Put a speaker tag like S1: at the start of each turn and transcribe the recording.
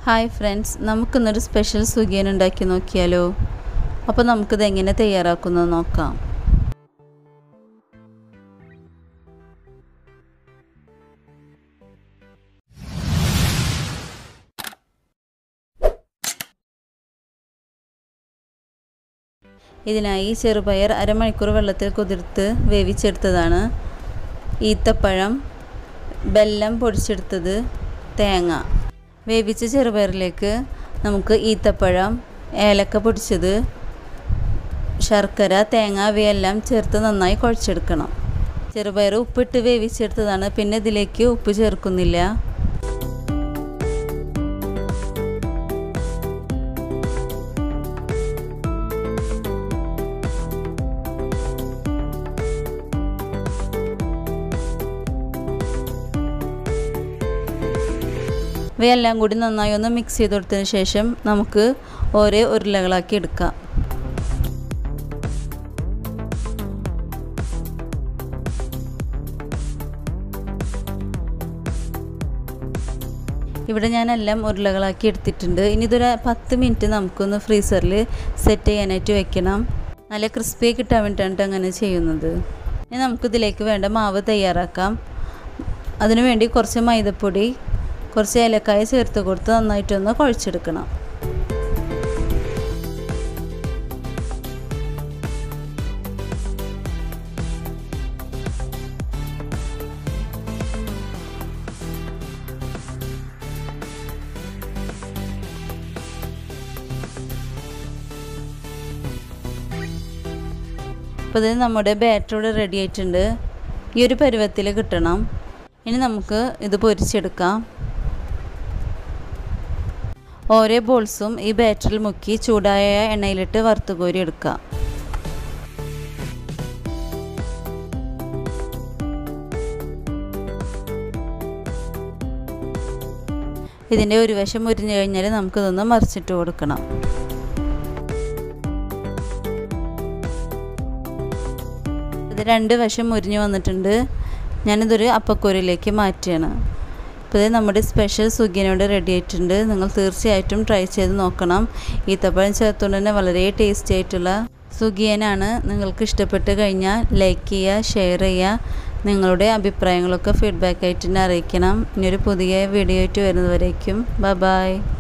S1: Hi friends, നമുക്കിന്നൊരു special സുഗിയൻ ഉണ്ടാക്കി നോക്കിയാലോ. അപ്പോൾ നമുക്കിത് എങ്ങനെ തയ്യാറാക്കുന്നത് നോക്കാം. ഇതിനായി ചെറുപയർ അരമണിക്കൂർ വെള്ളത്തിൽ കുതിർത്ത് വേവിച്ചെടുത്തതാണ്, ഈത്തപ്പഴം, വെല്ലം പൊടിച്ചെടുത്തത്, തേങ്ങ. വേവിച്ച ചെറുപയറിലേക്ക് നമുക്ക് ഈത്തപ്പഴം, ഏലക്ക പൊടിച്ചത്, ശർക്കര, തേങ്ങ ഇവയെല്ലാം ചേർത്ത് നന്നായി കുഴച്ചെടുക്കണം. ചെറുപയർ ഉപ്പിട്ട് വേവിച്ചെടുത്തതാണ്, പിന്നെ ഇതിലേക്ക് ഉപ്പ് ചേർക്കുന്നില്ല. ഇവയെല്ലാം കൂടി നന്നായി ഒന്ന് മിക്സ് ചെയ്ത് കൊടുത്തതിന് ശേഷം നമുക്ക് ഓരോ ഉരുളകളാക്കി എടുക്കാം. ഇവിടെ ഞാനെല്ലാം ഉരുളകളാക്കി എടുത്തിട്ടുണ്ട്. ഇനി ഇതൊരു 10 മിനിറ്റ് നമുക്കൊന്ന് ഫ്രീസറിൽ സെറ്റ് ചെയ്യാനായിട്ട് വെക്കണം. നല്ല ക്രിസ്പി കിട്ടാൻ വേണ്ടിയിട്ടാണ് അങ്ങനെ ചെയ്യുന്നത്. ഇനി നമുക്കിതിലേക്ക് വേണ്ട മാവ് തയ്യാറാക്കാം. അതിനുവേണ്ടി കുറച്ച് മൈദപ്പൊടി, കുറച്ച് ഏലക്കായ ചേർത്ത് കൊടുത്ത് നന്നായിട്ടൊന്ന് കുഴച്ചെടുക്കണം. അപ്പോൾ ഇത് നമ്മുടെ ബാറ്റർ ഇവിടെ റെഡി ആയിട്ടുണ്ട്. ഈ ഒരു പരുവത്തിൽ കിട്ടണം. ഇനി നമുക്ക് ഇത് പൊരിച്ചെടുക്കാം. ഓരോ ബോൾസും ഈ ബാറ്ററിൽ മുക്കി ചൂടായ എണ്ണയിലിട്ട് വറുത്ത് കോരി എടുക്കാം. ഇതിൻ്റെ ഒരു വശം മുരിഞ്ഞു കഴിഞ്ഞാൽ നമുക്കിതൊന്ന് മറിച്ചിട്ട് കൊടുക്കണം. ഇത് 2 വശം മുരിഞ്ഞു വന്നിട്ടുണ്ട്. ഞാനിതൊരു അപ്പക്കൂരയിലേക്ക് മാറ്റുകയാണ്. ഇപ്പോൾ നമ്മുടെ സ്പെഷ്യൽ സുഗിയനോട് റെഡി ആയിട്ടുണ്ട്. നിങ്ങൾ തീർച്ചയായിട്ടും ട്രൈ ചെയ്ത് നോക്കണം. ഈത്തപ്പഴം ചേർത്തുകൊണ്ട് തന്നെ വളരെ ടേസ്റ്റി ആയിട്ടുള്ള സുഗിയനാണ്. നിങ്ങൾക്ക് ഇഷ്ടപ്പെട്ട് കഴിഞ്ഞാൽ ലൈക്ക് ചെയ്യുക, ഷെയർ ചെയ്യുക. നിങ്ങളുടെ അഭിപ്രായങ്ങളൊക്കെ ഫീഡ്ബാക്ക് ആയിട്ട് തന്നെ അറിയിക്കണം. ഇനിയൊരു പുതിയ വീഡിയോ ആയിട്ട് വരുന്നവരേക്കും ബൈ.